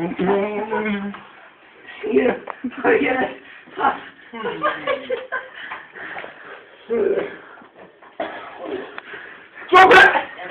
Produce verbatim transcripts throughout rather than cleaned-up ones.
Yeah. Yeah. Drop it!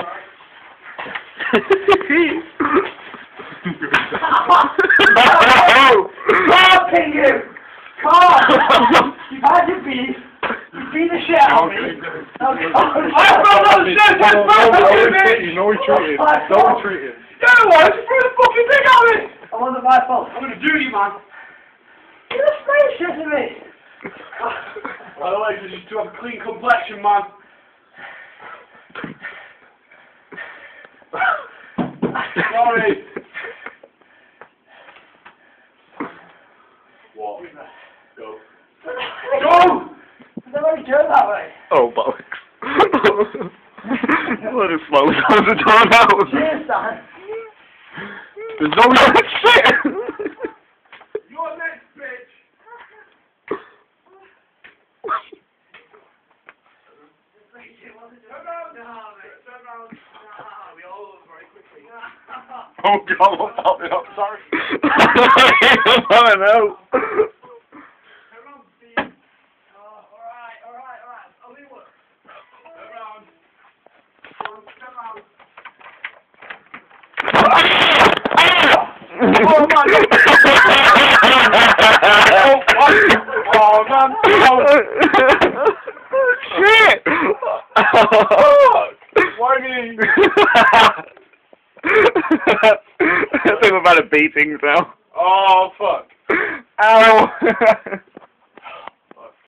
Come on, Pingu! Come on! You've had your beef. You beat the shit out of me. Oh, God. I fell down the stairs! I fell down the stairs! No retreating. No retreating. No, why? You threw the fucking thing at me! It wasn't my fault. I'm gonna do you, man. You're a space shit to me. By the way, you just to have a clean complexion, man. Sorry. What? Go. Go! I've already turned that way. Oh, bollocks. What a slow down the door now. Cheers, Dan. There's no shit. You're next, bitch. Oh God, what's happening? I'm sorry. I know. Oh my God! Oh man! Oh. Shit! Why me? I think we've had a beating now. Oh fuck! Ow!